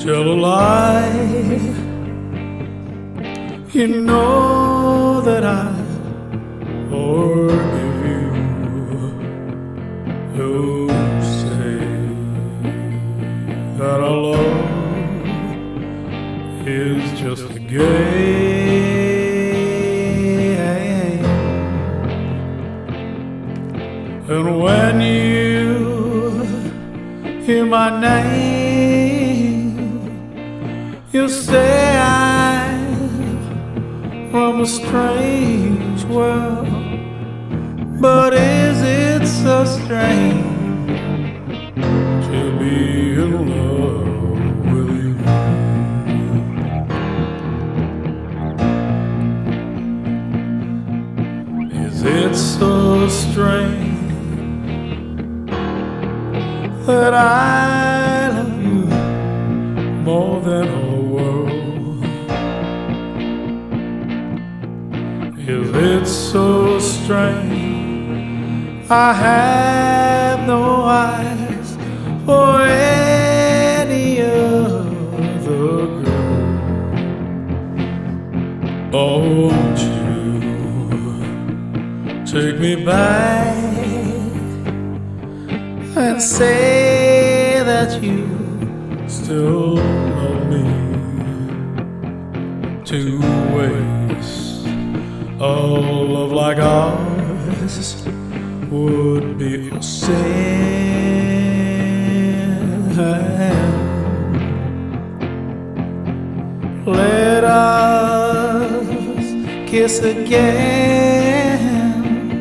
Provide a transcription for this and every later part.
tell a lie. You know that I forgive you. You say that our love is just a game, and when you hear my name, you say I'm from a strange world. But is it so strange to be in love with you? Is it so strange that I love you more than all the world? Is it so strange I have no eyes for any other girl? Oh, won't you take me back and say that you still love me? To waste a love like ours would be a sin. Let us kiss again.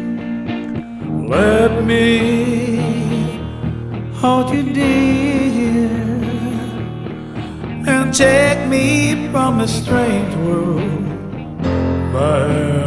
Let me hold you dear, and take me from a strange world by